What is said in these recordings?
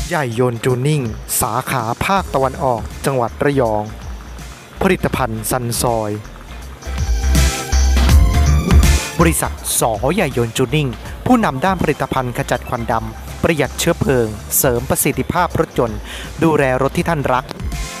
ใหญ่ยนต์จูนิ่งสาขาภาคตะวันออกจังหวัดระยองผลิตภัณฑ์ซันซอยบริษัทสอใหญ่ยนต์จูนิ่งผู้นำด้านผลิตภัณฑ์ขจัดควันดำประหยัดเชื้อเพลิงเสริมประสิทธิภาพรถยนต์ดูแลรถที่ท่านรัก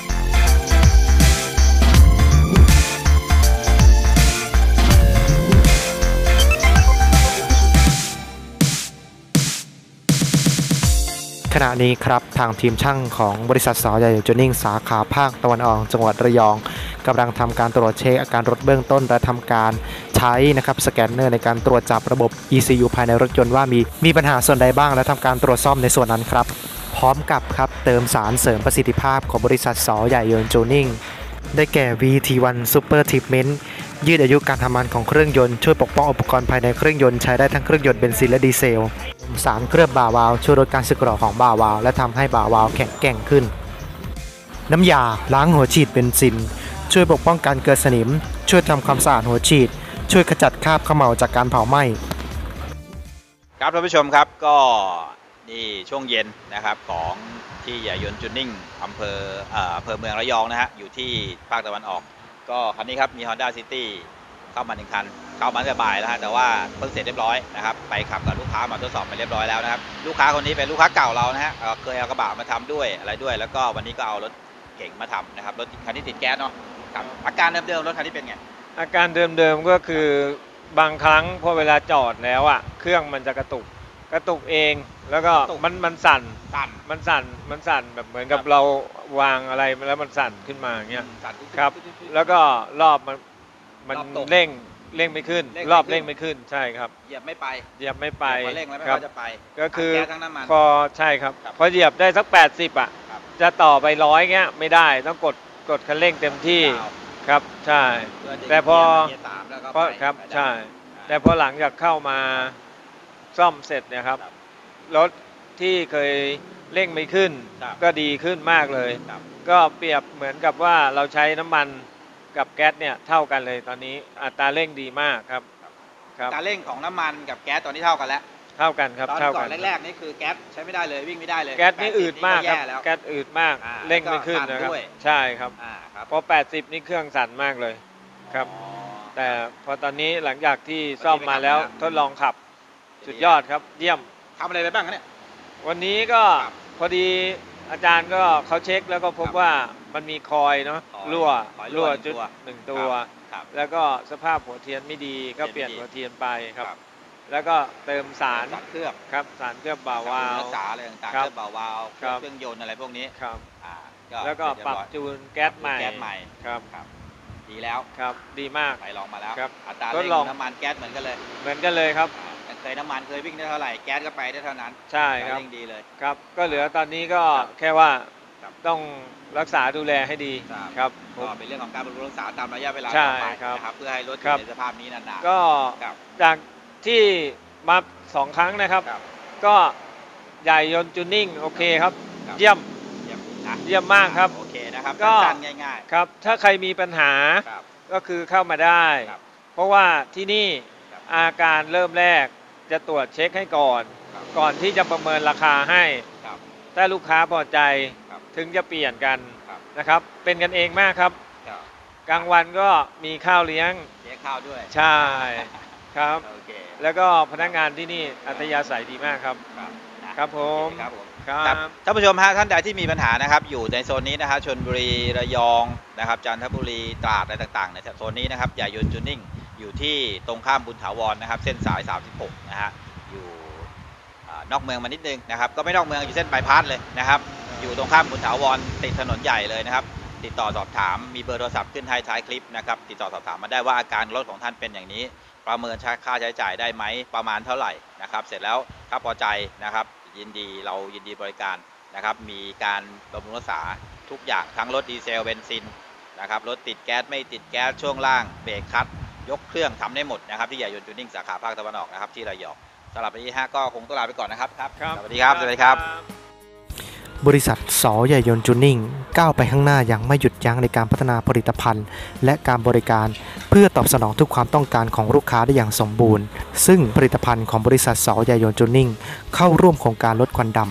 ขณะนี้ครับทางทีมช่างของบริษัทสอใหญ่จูนิ่งสาขาภาคตะวันออกจังหวัดระยองกำลังทำการตรวจเช็คอาการรถเบื้องต้นและทำการใช้นะครับสแกนเนอร์ในการตรวจจับระบบ ECU ภายในรถยนต์ว่ามีปัญหาส่วนใดบ้างและทำการตรวจซ่อมในส่วนนั้นครับพร้อมกับครับเติมสารเสริมประสิทธิภาพของบริษัทสอใหญ่ยนต์จูนิ่งได้แก่ VT1 Super Treatment ยืดอายุการทำงานของเครื่องยนต์ช่วยปกป้องอุปกรณ์ภายในเครื่องยนต์ใช้ได้ทั้งเครื่องยนต์เบนซินและดีเซลสารเคลือบบ่าวาล์วช่วยลดการสึกหรอของบ่าวาล์วและทำให้บ่าวาล์วแข็งแกร่งขึ้นน้ำยาล้างหัวฉีดเบนซินช่วยปกป้องการเกิดสนิมช่วยทำความสะอาดหัวฉีดช่วยขจัดคราบเขม่าจากการเผาไหม้ครับท่านผู้ชมครับก็นี่ช่วงเย็นนะครับของที่ใหญ่ยนต์จูนิ่งอำเภอเมืองระยองนะฮะอยู่ที่ภาคตะวันออกก็คันนี้ครับมี Honda City เข้ามา1 คันเข้ามาแต่บ่ายแล้วฮะแต่ว่าเพิ่งเสร็จเรียบร้อยนะครับไปขับกับลูกค้ามาทดสอบไปเรียบร้อยแล้วนะครับลูกค้าคนนี้เป็นลูกค้าเก่าเรานะฮะเคยเอากระบะมาทำด้วยอะไรด้วยแล้วก็วันนี้ก็เอารถเก่งมาทำนะครับรถคันนี้ติดแก๊สเนาะครับอาการเดิมๆรถคันนี้เป็นไงอาการเดิมๆก็คือบางครั้งพอเวลาจอดแล้วอ่ะเครื่องมันจะกระตุกเองแล้วก็มันสั่นแบบเหมือนกับเราวางอะไรแล้วมันสั่นขึ้นมาอย่างเงี้ยครับแล้วก็รอบมันเร่งไม่ขึ้นรอบเร่งไม่ขึ้นใช่ครับเหยียบไม่ไปเร่งแล้วไม่จะไปก็คือพอใช่ครับพอเหยียบได้สัก80อ่ะจะต่อไป100เงี้ยไม่ได้ต้องกดคันเร่งเต็มที่ครับใช่แต่พอครับใช่แต่พอหลังจากเข้ามาซ่อมเสร็จเนี่ยครับรถที่เคยเร่งไม่ขึ้นก็ดีขึ้นมากเลยก็เปรียบเหมือนกับว่าเราใช้น้ำมันกับแก๊สเนี่ยเท่ากันเลยตอนนี้อัตราเร่งดีมากครับอัตราเร่งของน้ำมันกับแก๊สตอนนี้เท่ากันแล้วเท่ากันครับตอนก่อนแรกๆนี่คือแก๊สใช้ไม่ได้เลยวิ่งไม่ได้เลยแก๊สนี่อืดมากครับแก๊สอืดมากเร่งไม่ขึ้นนะครับใช่ครับพอ80นี่เครื่องสั่นมากเลยครับแต่พอตอนนี้หลังจากที่ซ่อมมาแล้วทดลองขับสุดยอดครับเยี่ยมทำอะไรไปบ้างเนี่ยวันนี้ก็พอดีอาจารย์ก็เขาเช็คแล้วก็พบว่ามันมีคอยเนาะรั่วจุด1 ตัวแล้วก็สภาพหัวเทียนไม่ดีก็เปลี่ยนหัวเทียนไปครับแล้วก็เติมสารเคลือบครับสารเคลือบบ่าวาล์วสารอะไรต่างๆเคลือบบ่าวาล์วเครื่องยนต์อะไรพวกนี้ครับแล้วก็ปรับจูนแก๊สใหม่ครับดีแล้วครับดีมากไปลองมาแล้วครับอัตราเร่งน้ำมันแก๊สเหมือนกันเลยครับเคยน้ำมันเคยวิ่งได้เท่าไหร่แก๊สก็ไปได้เท่านั้นใช่ครับเร่งดีเลยครับก็เหลือตอนนี้ก็แค่ว่าต้องรักษาดูแลให้ดีครับก็เป็นเรื่องของการบำรุงรักษาตามระยะเวลาต่อไปนะครับเพื่อให้รถอยู่ในสภาพนี้นานๆก็จากที่มา2 ครั้งนะครับก็ใหญ่ยนต์จูนิ่งโอเคครับเยี่ยมมากครับโอเคนะครับก็ง่ายๆครับถ้าใครมีปัญหาก็คือเข้ามาได้เพราะว่าที่นี่อาการเริ่มแรกจะตรวจเช็คให้ก่อนที่จะประเมินราคาให้ถ้าลูกค้าพอใจถึงจะเปลี่ยนกันนะครับเป็นกันเองมากครับกลางวันก็มีข้าวเลี้ยงข้าวด้วยใช่ครับแล้วก็พนักงานที่นี่อัธยาศัยดีมากครับครับผมท่านผู้ชมฮะท่านใดที่มีปัญหานะครับอยู่ในโซนนี้นะครับชลบุรีระยองนะครับจันทบุรีตราดอะไรต่างๆในโซนนี้นะครับใหญ่ยนต์จูนิ่งอยู่ที่ตรงข้ามบุญถาวรนะครับเส้นสาย36นะฮะอยู่นอกเมืองมานิดนึงนะครับก็ไม่นอกเมืองอยู่เส้นบายพาสเลยนะครับอยู่ตรงข้ามบุญถาวรติดถนนใหญ่เลยนะครับติดต่อสอบถามมีเบอร์โทรศัพท์ขึ้นให้ท้ายคลิปนะครับติดต่อสอบถามมาได้ว่าอาการรถของท่านเป็นอย่างนี้ประเมินค่าใช้จ่ายได้ไหมประมาณเท่าไหร่นะครับเสร็จแล้วถ้าพอใจนะครับเรายินดีบริการนะครับมีการบำรุงรักษาทุกอย่างทั้งรถดีเซลเบนซินนะครับรถติดแก๊สไม่ติดแก๊สช่วงล่างเบรกคัทยกเครื่องทำได้หมดนะครับที่ใหญ่ยนต์จูนิ่งสาขาภาคตะวันออกนะครับที่ระยองสำหรับวันนี้ก็คงต้องลาไปก่อนนะครับสวัสดีครับบริษัทสอใหญ่ยนต์จูนิ่งก้าวไปข้างหน้าอย่างไม่หยุดยั้งในการพัฒนาผลิตภัณฑ์และการบริการเพื่อตอบสนองทุกความต้องการของลูกค้าได้อย่างสมบูรณ์ซึ่งผลิตภัณฑ์ของบริษัทสอใหญ่ยนต์จูนิ่งเข้าร่วมโครงการลดควันดำ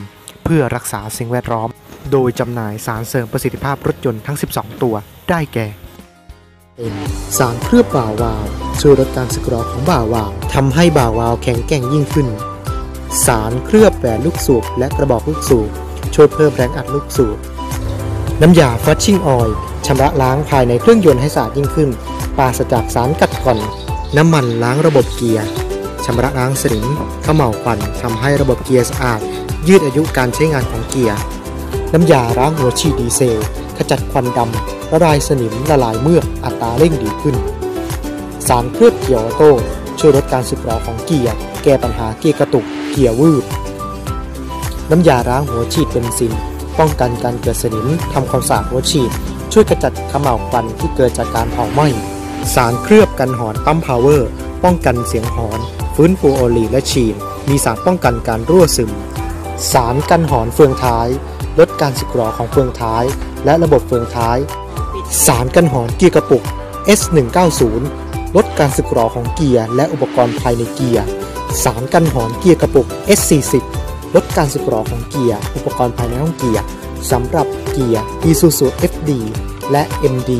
พื่อรักษาสิ่งแวดล้อมโดยจำหน่ายสารเสริมประสิทธิภาพรถยนต์ทั้ง12ตัวได้แก่สารเคลือบบ่าวาล์วช่วยลดการสึกหรอของบ่าวาล์วทำให้บ่าวาล์วแข็งแกร่งยิ่งขึ้นสารเคลือบแหวนลูกสูบและกระบอกลูกสูบช่วยเพิ่มแรงอัดลูกสูบน้ำยาฟัชชิ่งออยล์ชำระล้างภายในเครื่องยนต์ให้สะอาดยิ่งขึ้นปราศจากสารกัดกร่อนน้ำมันล้างระบบเกียร์ชำระล้างสนิมเขม่าวควันทำให้ระบบเกียร์สะอาดยืดอายุการใช้งานของเกียร์น้ำยาล้างหัวฉีดดีเซลขจัดควันดำละลายสนิมละลายเมือกอัตราเร่งดีขึ้นสารเคลือบเกียร์ออโต้ช่วยลดการสึกหรอของเกียร์แก้ปัญหาเกียร์กระตุกเกียร์วืดน้ำยาล้างหัวฉีดเบนซินป้องกันการเกิดสนิมทำความสะอาดหัวฉีดช่วยขจัดเขม่าวควันที่เกิดจากการเผาไหม้สารเคลือบกันหอนปั๊มพาวเวอร์ป้องกันเสียงหอนฟื้นฟูโอลีและชีนมีสารป้องกันการรั่วซึมสารกันหอนเฟืองท้ายลดการสึกหรอของเฟืองท้ายและระบบเฟืองท้ายสารกันหอนเกียร์กระปุก S190 ลดการสึกหรอของเกียร์และอุปกรณ์ภายในเกียร์สารกันหอนเกียร์กระปุก S40 ลดการสึกหรอของเกียร์อุปกรณ์ภายในห้องเกียร์สำหรับเกียร์ Isuzu FD และ MD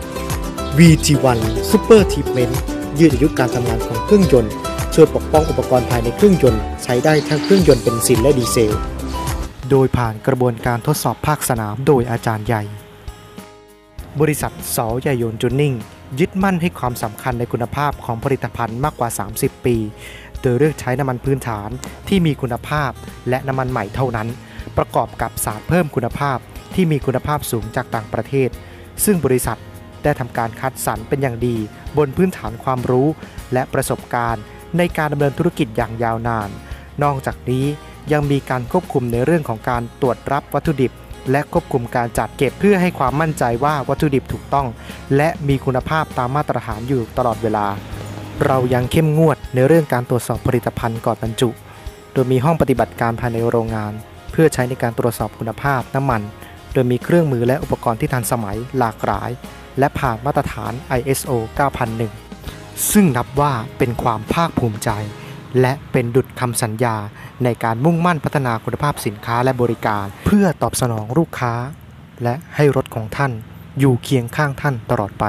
VT1 Super Treatment ยืดอายุการทำงานของเครื่องยนต์ช่วยปกป้องอุปกรณ์ภายในเครื่องยนต์ใช้ได้ทั้งเครื่องยนต์เบนซินและดีเซลโดยผ่านกระบวนการทดสอบภาคสนามโดยอาจารย์ใหญ่บริษัทส.ใหญ่ยนต์จูนนิ่งยึดมั่นให้ความสำคัญในคุณภาพของผลิตภัณฑ์มากกว่า30ปีโดยเลือกใช้น้ำมันพื้นฐานที่มีคุณภาพและน้ำมันใหม่เท่านั้นประกอบกับสารเพิ่มคุณภาพที่มีคุณภาพสูงจากต่างประเทศซึ่งบริษัทได้ทำการคัดสรรเป็นอย่างดีบนพื้นฐานความรู้และประสบการณ์ในการดำเนินธุรกิจอย่างยาวนานนอกจากนี้ยังมีการควบคุมในเรื่องของการตรวจรับวัตถุดิบและควบคุมการจัดเก็บเพื่อให้ความมั่นใจว่าวัตถุดิบถูกต้องและมีคุณภาพตามมาตรฐานอยู่ตลอดเวลาเรายังเข้มงวดในเรื่องการตรวจสอบผลิตภัณฑ์ก่อนบรรจุโดยมีห้องปฏิบัติการภายในโรงงานเพื่อใช้ในการตรวจสอบคุณภาพน้ำมันโดยมีเครื่องมือและอุปกรณ์ที่ทันสมัยหลากหลายและผ่านมาตรฐาน ISO 9001 ซึ่งนับว่าเป็นความภาคภูมิใจและเป็นดุจคำสัญญาในการมุ่งมั่นพัฒนาคุณภาพสินค้าและบริการเพื่อตอบสนองลูกค้าและให้รถของท่านอยู่เคียงข้างท่านตลอดไป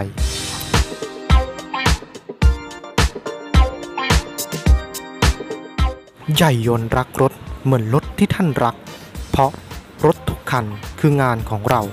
ใหญ่ยนต์รักรถเหมือนรถที่ท่านรักเพราะรถทุกคันคืองานของเรา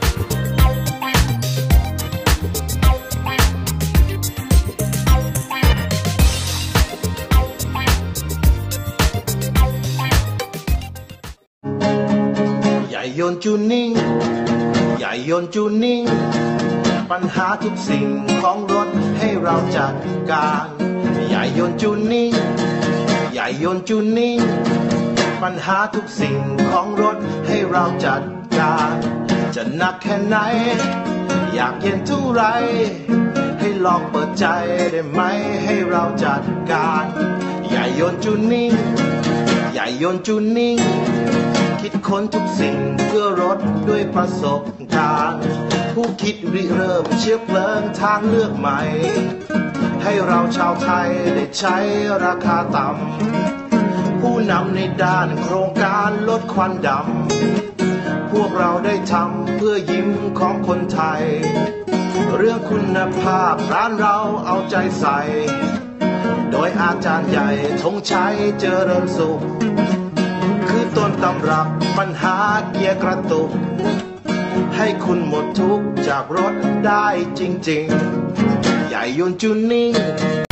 ใหญ่ยนต์จูนนิ่งใหญ่ยนต์จูนนิ่งปัญหาทุกสิ่งของรถให้เราจัดการใหญ่ยนต์จูนนิ่งใหญ่ยนต์จูนนิ่งปัญหาทุกสิ่งของรถให้เราจัดการจะหนักแค่ไหนอยากเย็นเท่าไรให้ลองเปิดใจได้ไหมให้เราจัดการใหญ่ยนต์จูนนิ่งใหญ่ยนต์จูนนิ่งคิดค้นทุกสิ่งเพื่อรถด้วยประสบการณ์ผู้คิดริเริ่มเชื้อเพลิงทางเลือกใหม่ให้เราชาวไทยได้ใช้ราคาต่ำผู้นำในด้านโครงการลดควันดำพวกเราได้ทำเพื่อยิ้มของคนไทยเรื่องคุณภาพร้านเราเอาใจใส่โดยอาจารย์ใหญ่ธงชัยเจริญสุขคือต้นตำรับปัญหาเกียร์กระตุกให้คุณหมดทุกข์จากรถได้จริงๆใหญ่ยนต์จูนนิ่ง